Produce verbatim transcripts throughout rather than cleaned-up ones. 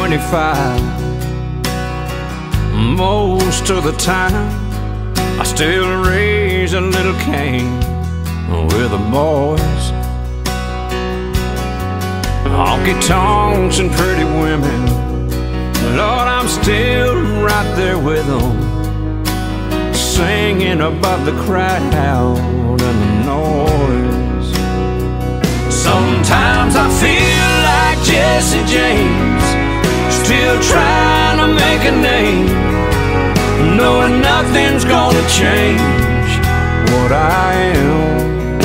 twenty-five. Most of the time I still raise a little Cain with the boys. Honky tonks and pretty women, Lord, I'm still right there with them, singing above the crowd and the noise. Sometimes I feel like Jesse James, still trying to make a name, knowing nothing's gonna change what I am.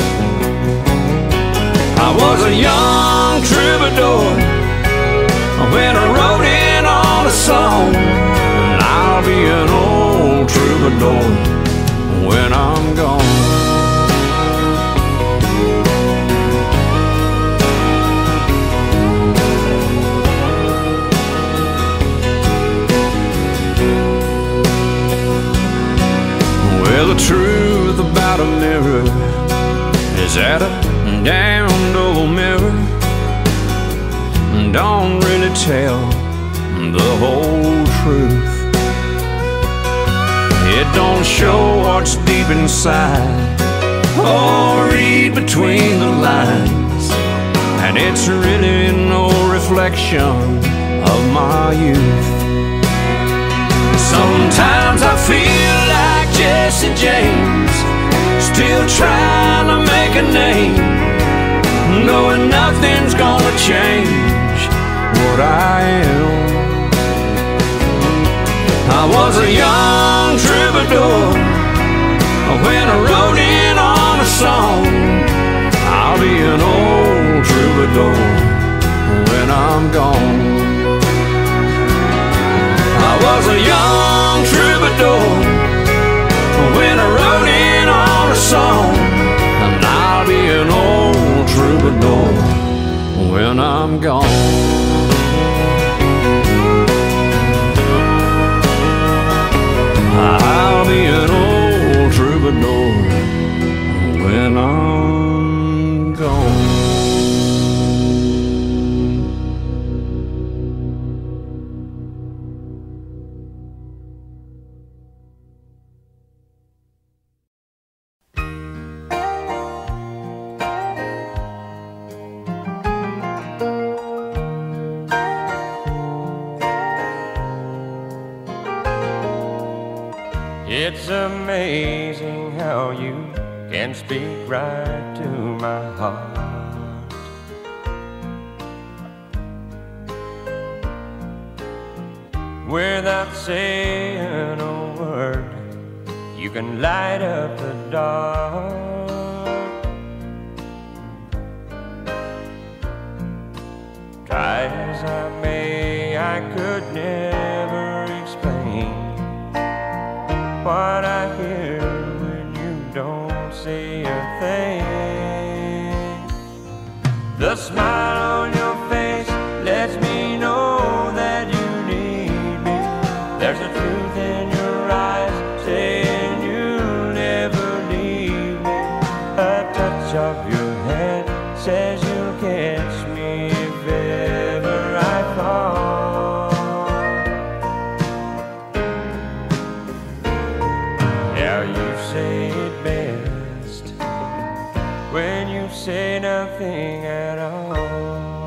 I was a young troubadour when I wrote in on a song, and I'll be an old troubadour when I'm gone. Well, the truth about a mirror is that a damned old mirror don't really tell the whole truth. It don't show what's deep inside or read between the lines, and it's really no reflection of my youth. Sometimes I feel like Jesse James, still trying to make a name, knowing nothing's gonna change what I am. I was a young troubadour when I wrote in on a song. I'll be an old troubadour when I'm gone. I was a young troubadour when I wrote in on a song, and I'll be an old troubadour when I'm gone. I'll be an old troubadour when I'm gone. It's amazing how you can speak right to my heart. Without saying a word, you can light up the dark. Try as I may, I could never explain what I hear when you don't say a thing. The smile on your face lets me know that you need me. There's a truth in your eyes saying you'll never leave me. A touch of your hand says you'll catch me if ever I fall. When you say nothing at all.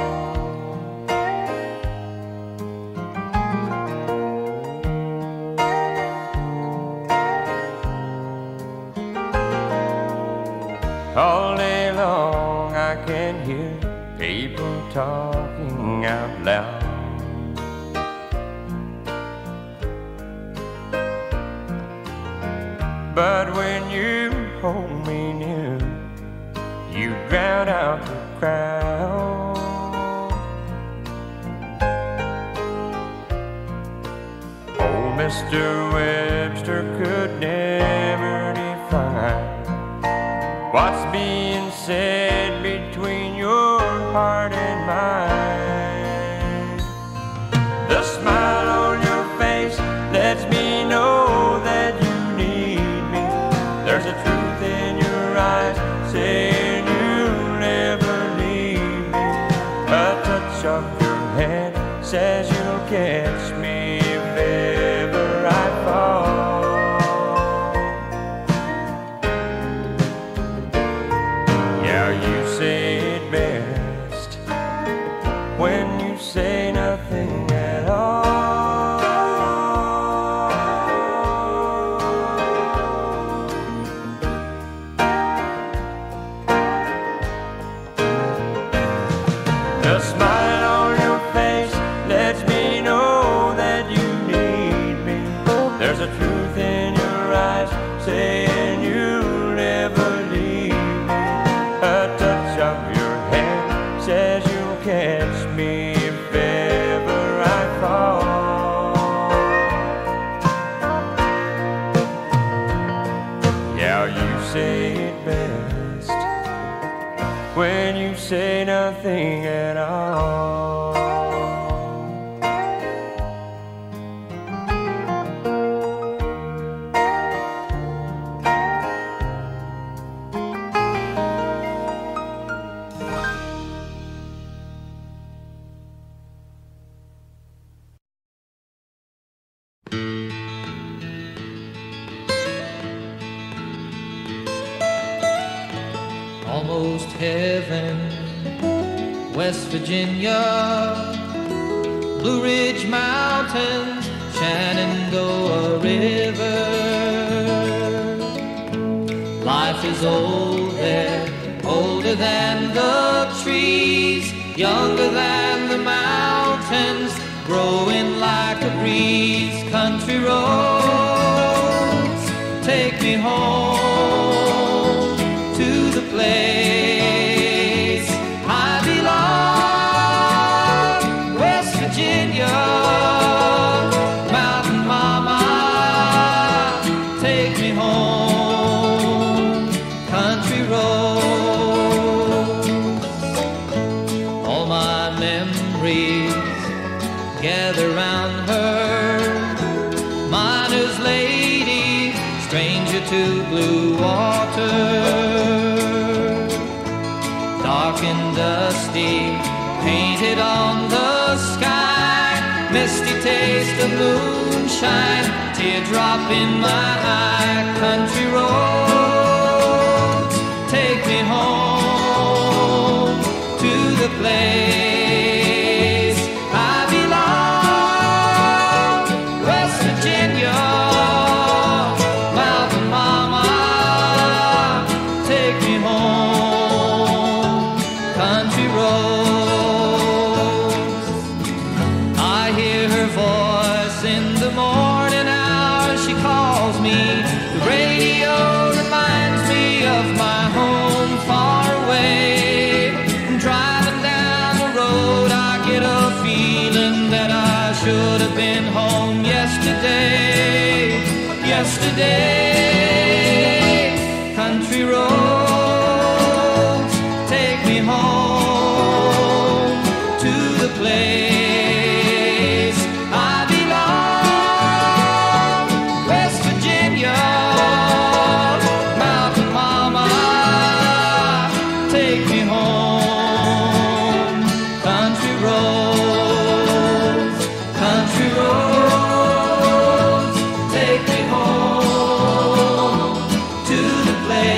All day long I can hear people talking out loud. But when you hold me near, you drown out the crowd. Old Mister Webster could never define what's being said between your heart and mine. The smile on your face lets me know that you need me. There's a truth in your eyes saying you'll never leave me. A touch of your hand says you'll catch me if ever I fall. Yeah, you say it best when you say nothing at all. The smile on your face lets me know that you need me. There's a truth in your eyes saying you'll never leave me. A touch of your hand says you'll catch me if ever I fall. Yeah, you say it best when you say nothing at all. Almost heaven, West Virginia, Blue Ridge Mountains, Shenandoah River. Life is old there, older than the trees, younger than the mountains, growing like a breeze. Country roads, take me home to the place I belong. West Virginia, Mountain Mama, take me home. Country roads, all my memories gather round her. Miner's lady, stranger to blue water, dark and dusty, painted on the sky, misty taste of moonshine, teardrop in my eye. Country roads, take me home to the place I belong. West Virginia, Mountain Mama, take me home. Country roads, I hear her voice in the morning hours. She calls me. The radio reminds me of my home far away. Driving down the road, I get a feeling that I should have been home yesterday. Yesterday, country roads, take me home to the place I belong. West Virginia, Mountain Mama, take me home. Country roads, country roads, take me home to the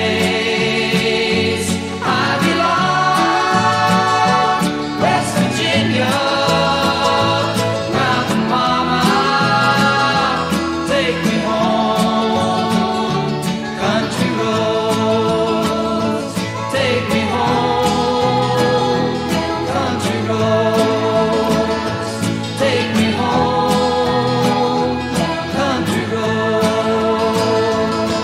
place I belong. West Virginia, Mountain Mama, take me home. Country roads, take me home. Country roads, take me home. Country roads.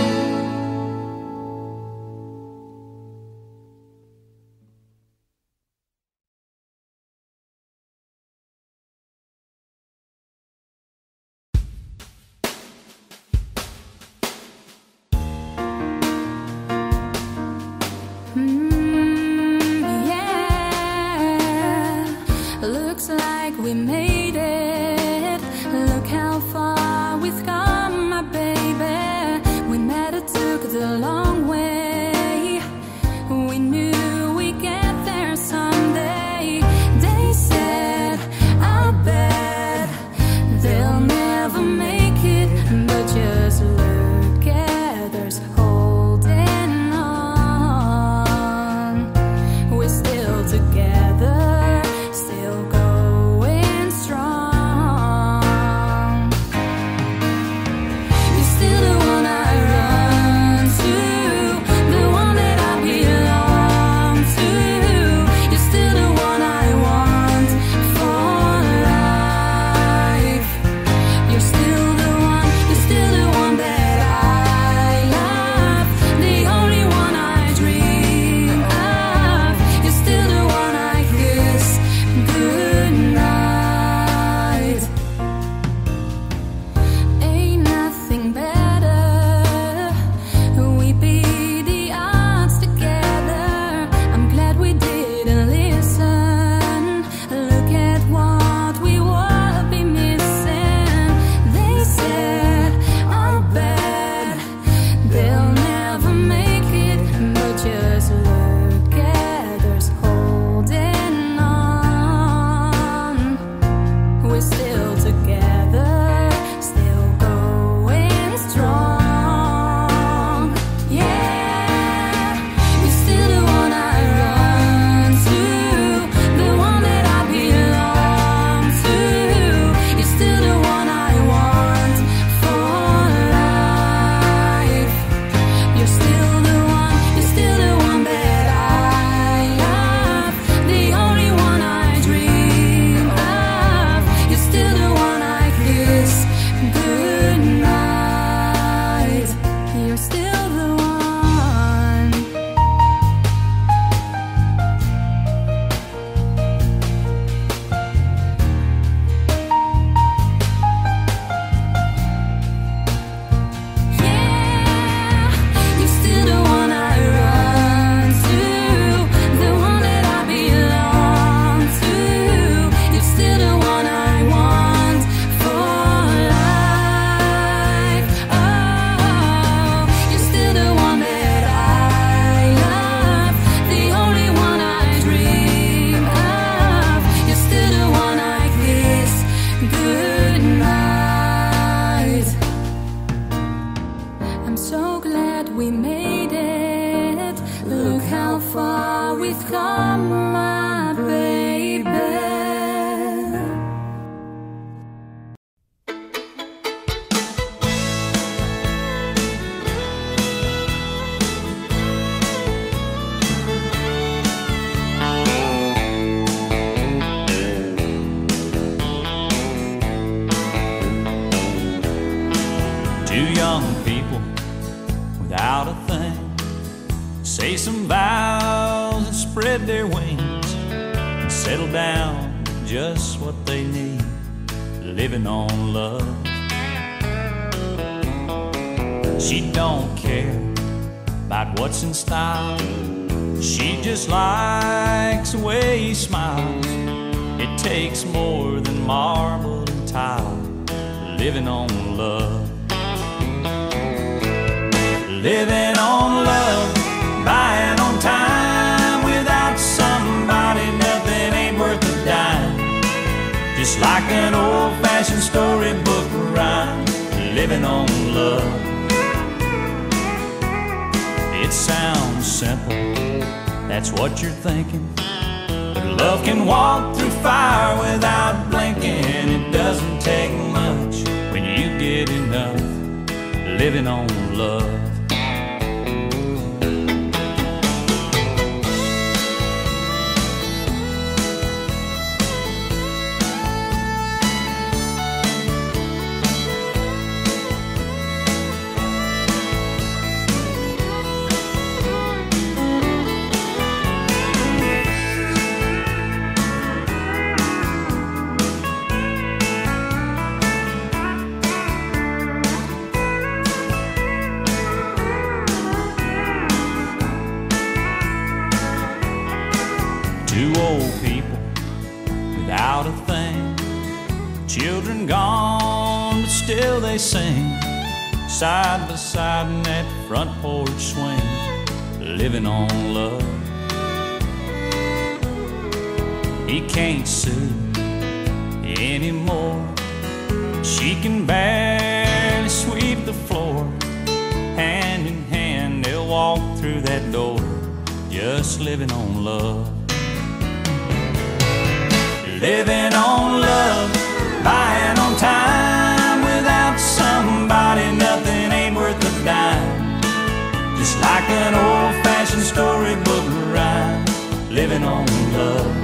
Mm, yeah, looks like we made it. Look how far we've come, my baby. We met, it took the long way. We knew we'd get there someday. They said I together, still going strong. You're still the one I run to, the one that I belong to. You're still the one I want for life. You're still the one, you're still the one that I love, the only one I dream of. You're still the one I kiss goodnight. Ain't nothing better, we beat the odds together. I'm glad we didn't listen. Look at what we would be missing. They said, I'll bet they'll never make it, but just look at us holding on. We're still together, still going strong. Yeah, you're still the one I run to, the one that I belong to. You're still the one I want for life. You're still the one, you're still the one that I love, the only one I dream of. You're still the one I kiss goodnight. You're still the one. Yeah, you're still the one I run to, the one that I belong to. You're still the one I want for life. Oh, you're still the one that I love, the only one I dream of. You're still the one I kiss goodnight. I'm so glad we made it. Look how far we've come, my baby. Two young people without a thing say some vows and spread their wings and settle down to just what they need, living on love. She don't care about what's in style, she just likes the way he smiles. It takes more than marble and tile, living on love. Living on love, buying on time. Without somebody, nothing ain't worth a dime. Just like an old-fashioned storybook rhyme, living on love. It sounds simple, that's what you're thinking, but love can walk through fire without blinking. It doesn't take much when you get enough, living on love. Two old people without a thing, children gone, but still they sing, side by side in that front porch swing, living on love. He can't sue anymore, she can barely sweep the floor. Hand in hand they'll walk through that door, just living on love. living on love, buying on time. Without somebody, nothing ain't worth a dime. Just like an old-fashioned storybook rhyme, living on love.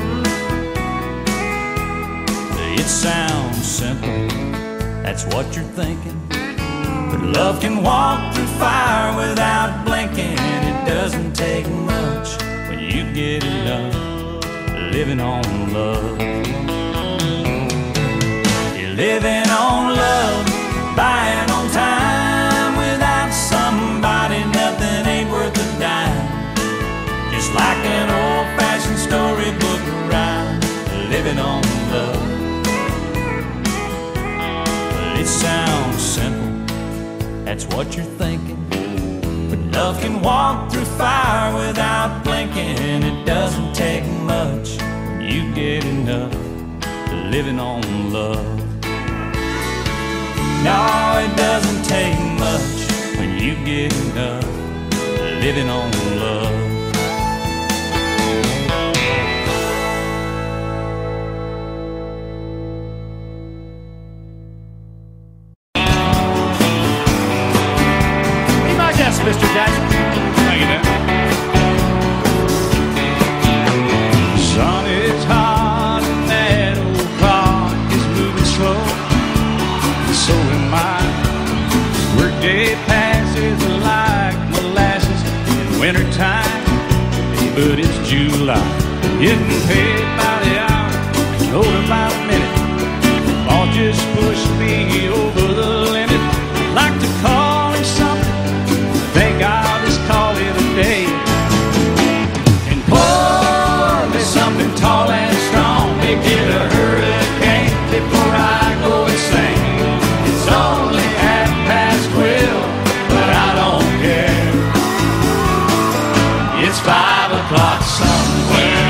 It sounds simple, that's what you're thinking, but love can walk through fire without blinking. It doesn't take much when you get enough, living on love. You're living on love, buying on time. Without somebody, nothing ain't worth a dime. Just like an old-fashioned storybook rhyme, living on love. It sounds simple, that's what you're thinking, but love can walk through fire without blinking. It doesn't take much when you get enough, living on love. No, it doesn't take much when you get enough, living on love. Mister Jackson. Thank you, Dan. Sun is hot and that old clock is moving slow, and so am I. Workday passes like molasses in wintertime, but it's July. Getting paid by the hour, told by the minute. All just pushed me over the limit. Like to call him something, think I'll just call it a day. And pour me something tall and strong, make it a hurricane before I go insane. It's only half past twelve, but I don't care. It's five o'clock somewhere.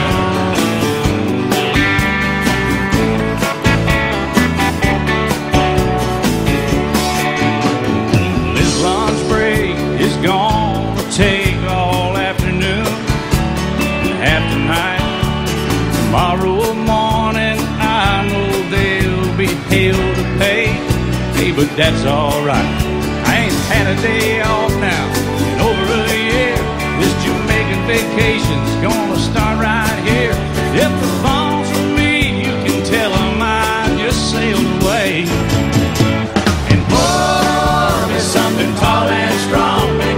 Gonna take all afternoon and half the night. Tomorrow morning I know they'll be hell to pay. Hey, but that's alright, I ain't had a day off now in over a year. This Jamaican vacation's gonna start right here. If the phone's for me, you can tell them I just sailed away. And pour me something tall and strong,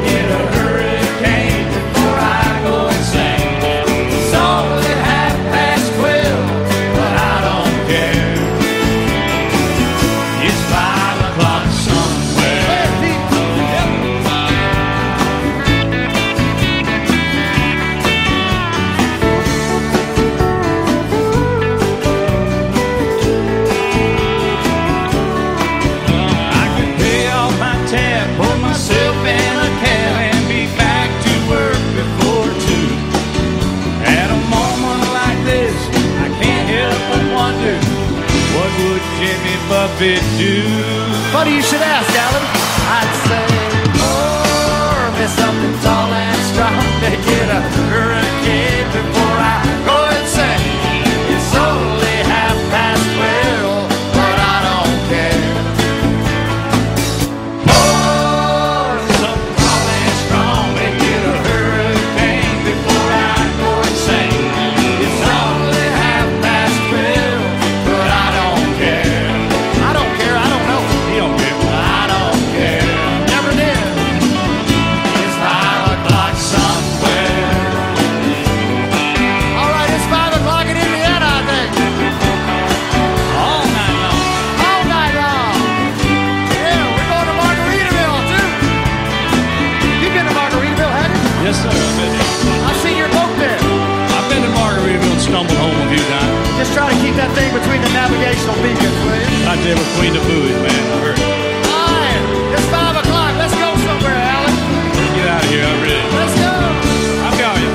Buffett do? Funny you should ask, Alan. I'd say, pour me something tall and strong, make it a hurricane before I go insane. It's only half past twelve, but I don't care. Pour me something tall and strong, make it a hurricane before I go insane. It's only half past twelve, but I don't care. I don't care, I don't know. He don't care. I don't care. Never did. It's five o'clock somewhere. All right, it's five o'clock in Indiana, I think. All night long. All night long. Yeah, we're going to Margaritaville, too. You've been to Margaritaville, haven't you? Yes, sir, I've been there. I've seen your boat there. I've been to Margaritaville and stumbled home a few times. Just try to keep that thing between the navigational beacons, will you? Right there between the buoys, man. I heard. All right, it's five o'clock. Let's go somewhere, Alan. Let's get out of here, I'm ready. Let's go. I'll call you.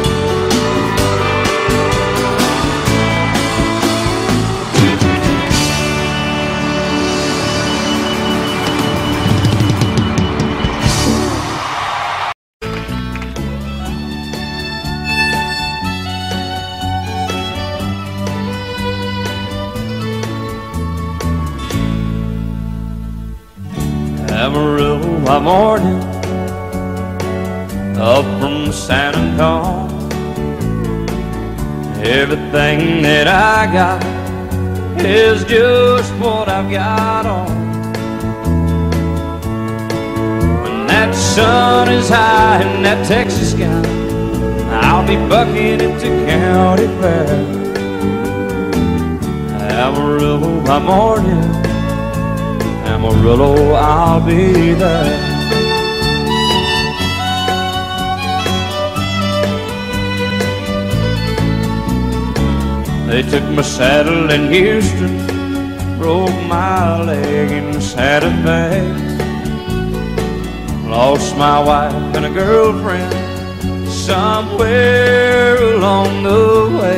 Amarillo by morning, up from San Antonio. Everything that I got is just what I've got on. When that sun is high in that Texas sky, I'll be bucking it to county fair. Amarillo by morning, Amarillo, I'll be there. They took my saddle in Houston, broke my leg in Santa Fe. Lost my wife and a girlfriend somewhere along the way.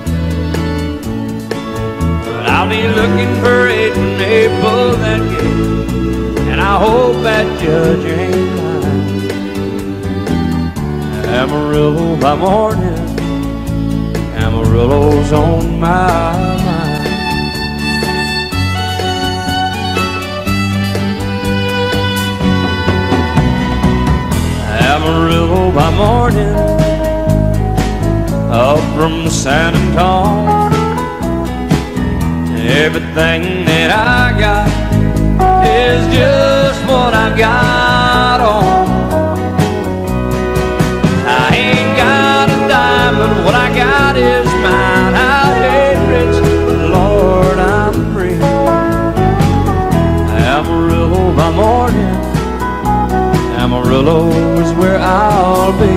But I'll be looking for it when they pull that gate, and I hope that judge ain't lying. Amarillo by morning, Amarillo's on my mind. Amarillo by morning, up from San Antonio. Everything that I got is just what I've got on. I ain't got a dime, but what I got is mine. I ain't rich, but Lord, I'm free. Amarillo by morning, Amarillo is where I'll be.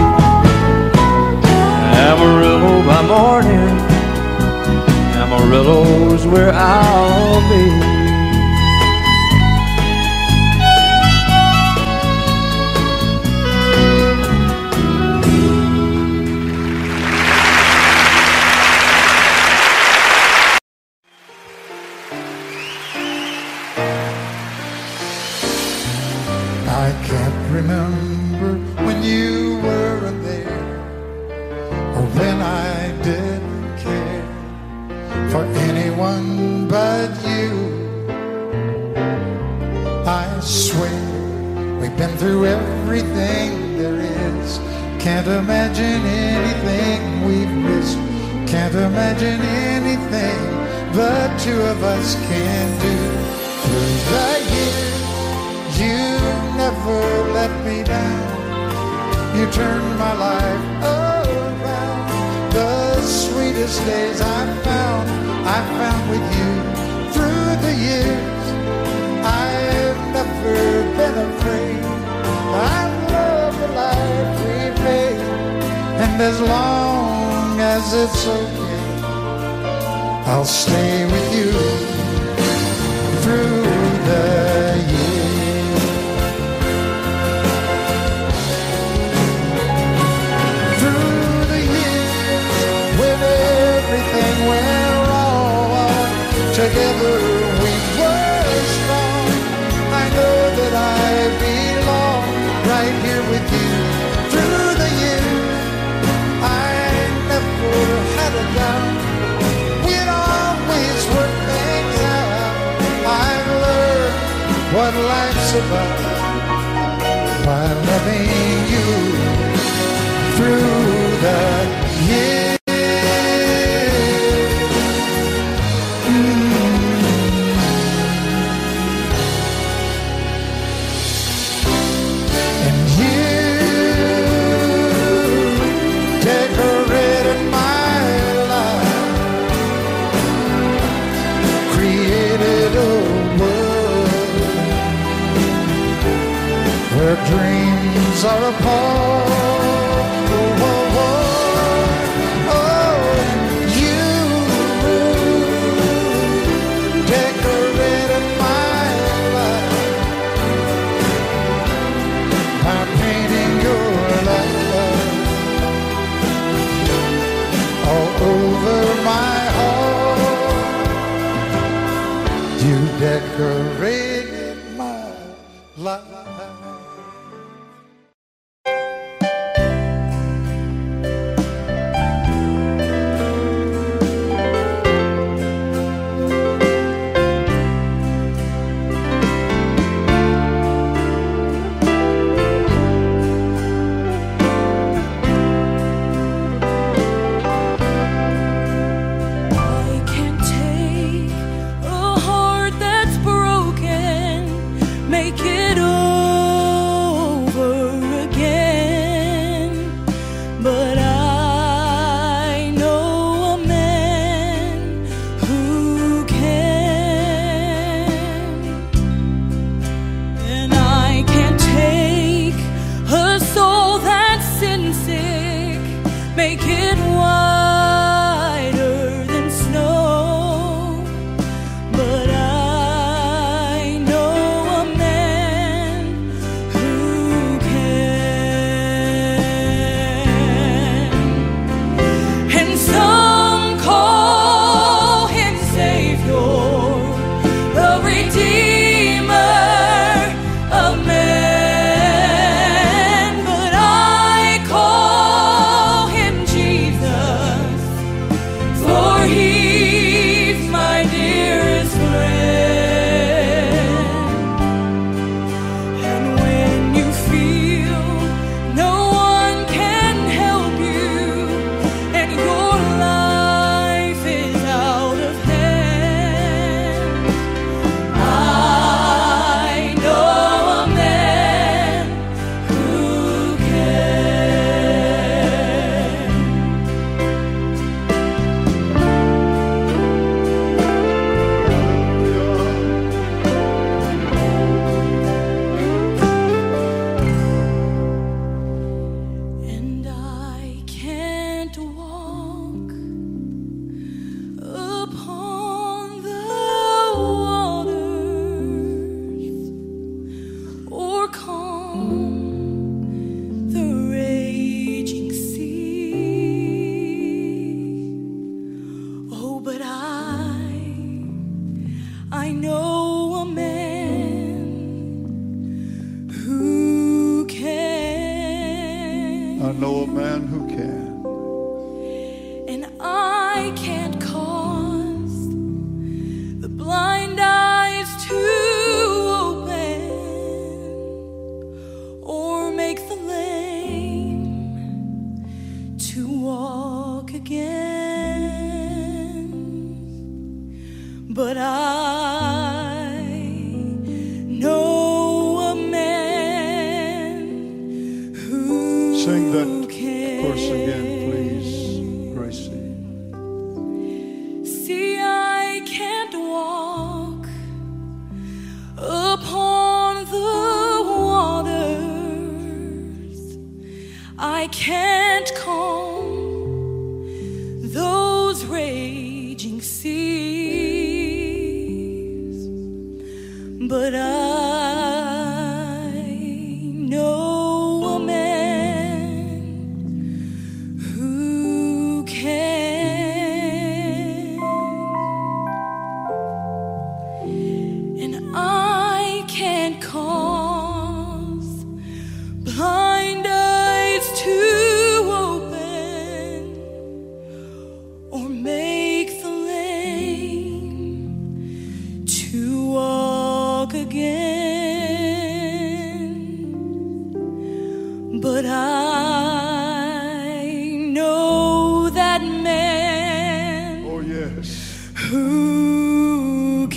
Amarillo by morning, Amarillo is where I'll be. I can't remember when you weren't there, or when I didn't care for anyone but you. I swear we've been through everything there is. Can't imagine anything we've missed. Can't imagine anything the two of us can do. Through the years, you never let me down. You turned my life around. The sweetest days I found, I found with you. Through the years, I've never been afraid. I love the life we've made, and as long as it's okay, I'll stay with you through the years. Through the years, when everything went wrong, together we were strong. I know that I belong right here with you. Through the years, I never had a doubt. We'd always work things out. I've learned what life's about by loving you through the years. And you decorated my life, created a world where dreams are apart. Oh, oh, oh, oh, you decorated my life by painting your love all over my heart. You decorated my life. but I, I know a man who can. I know a man who can. And I can't cause the blind eyes to open or make the lame to walk again. But I know a man who Sing that can. chorus again, please, Gracie. See, I can't walk upon the waters. I can't calm those raging seas, but I know a man who can. And I can't cause blind eyes to open or make the lame to walk again, but I know that man. Oh, yes. Who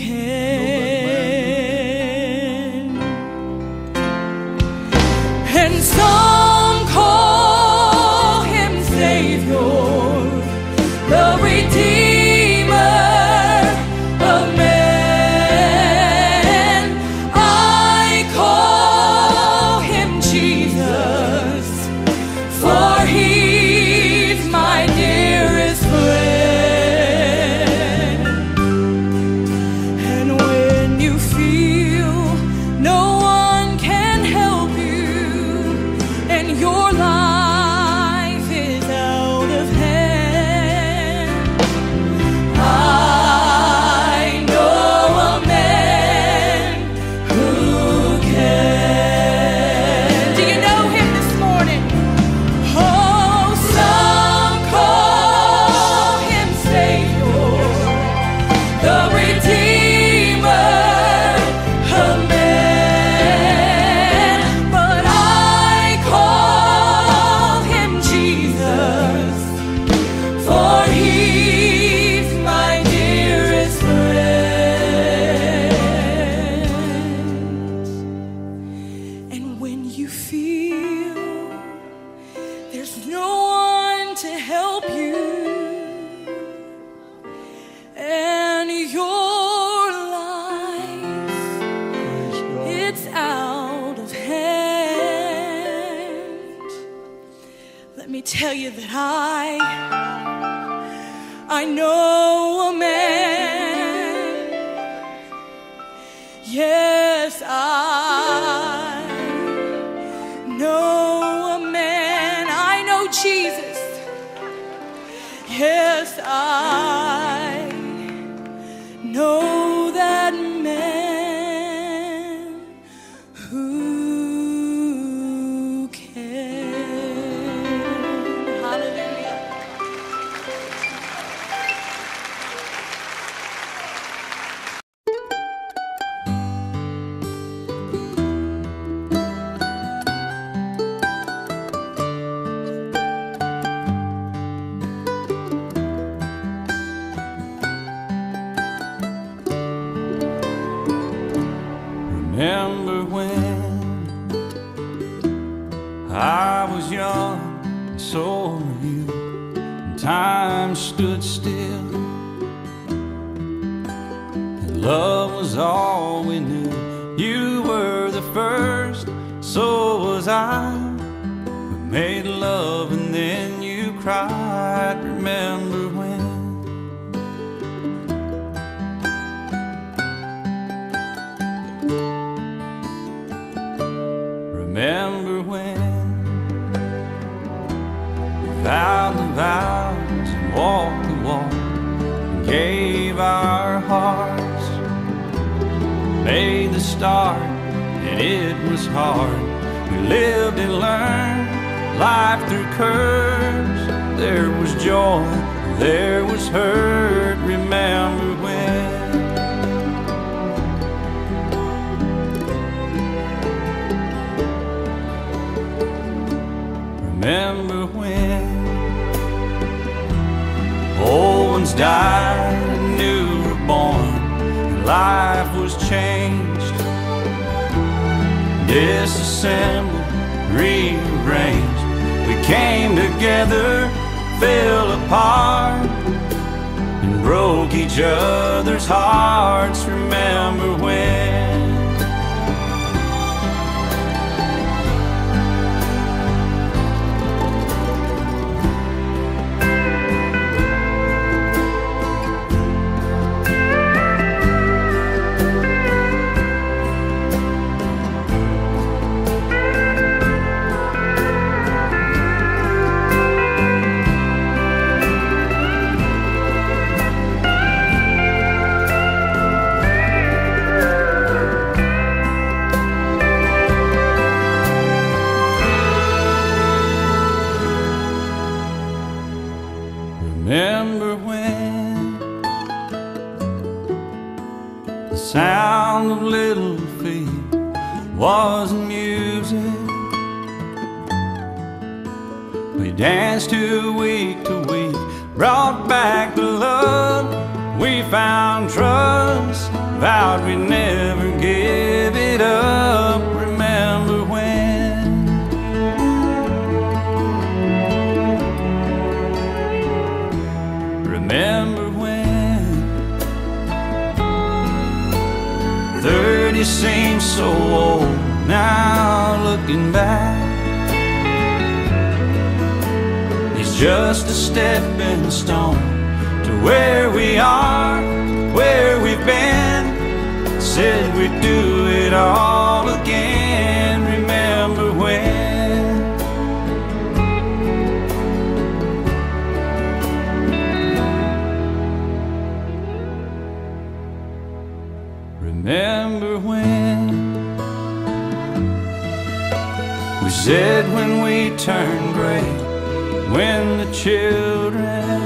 can? And some call him Savior, the Redeemer of men. I call him Jesus, for he's my dearest friend. And when you feel no one can help you and your life is out of hand, I know a man who can. Do you know him this morning? Oh, some call him Savior, the Redeemer of men, but I call him Jesus, for he's my dearest friend. And when you feel there's no one to help you and your life, Praise God. it's out of hand, let me tell you that I, I know a man. Yes, I know a man. I know Jesus. Yes, I know that man who can. Hallelujah. Remember when I was young, and so were you, and time stood still, and love was all we knew. You were the first, so was I. We made love and then you cried. Remember when? Remember when we vowed the vows and walked the walk and gave our hearts, made the start, and it was hard. We lived and learned life through curves. There was joy, there was hurt. Remember when? Remember when old ones died and new were born, and life was changed, disassembled, rearranged. We came together, fell apart, and broke each other's hearts. Remember when? Remember when the sound of little feet was music? We danced to week to week, brought back the love. We found trust, vowed we'd never give it up. Remember when? Remember when thirty seems so old now, looking back. It's just a stepping stone to where we are, where we've been. Said we'd do it all again. Remember when? Remember when we said when we turn gray, when the children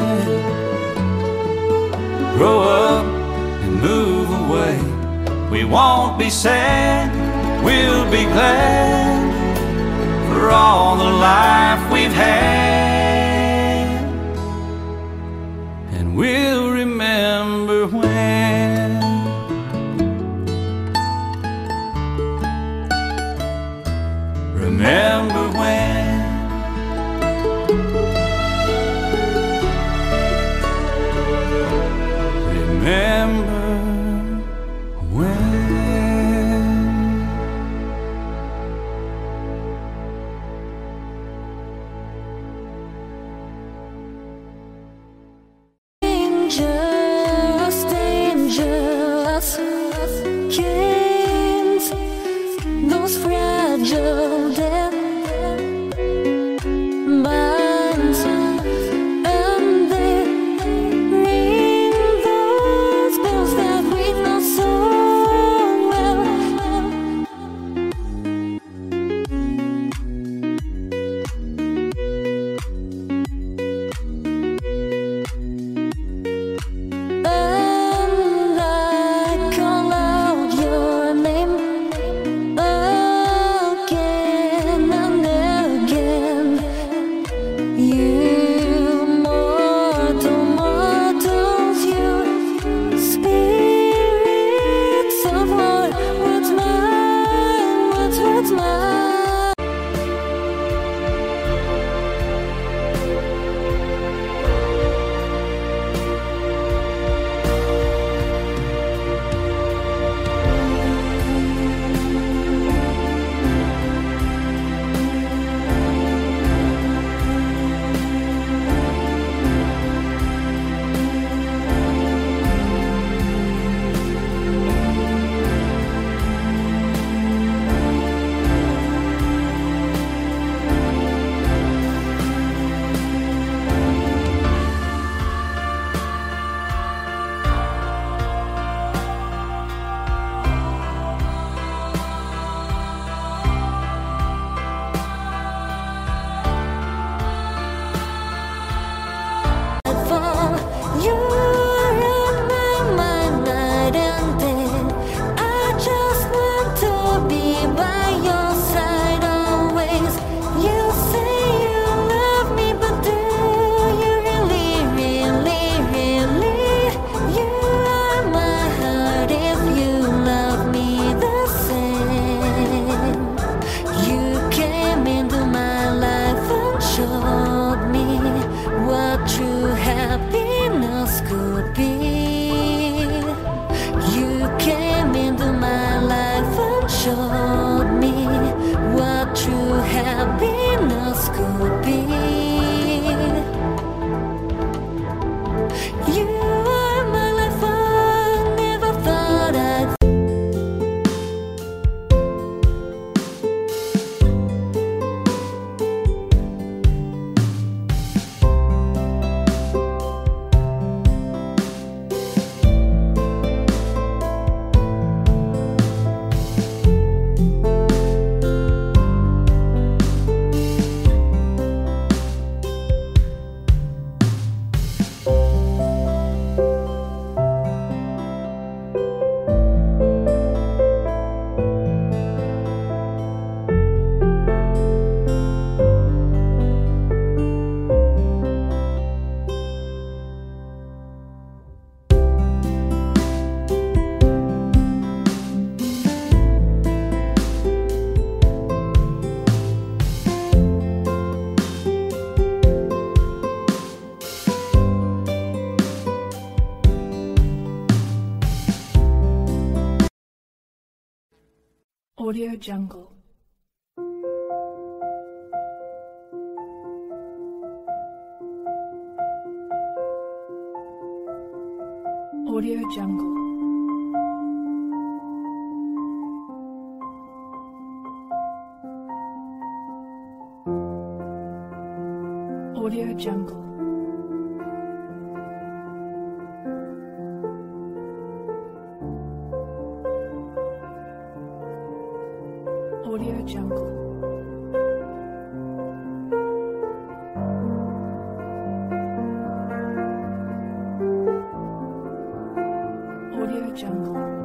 grow up and move away, we won't be sad, we'll be glad for all the life we've had. And we'll remember when. Remember when? Remember when? Audio Jungle. Audio Jungle. Audio Jungle. Audio Jungle. Audio Jungle.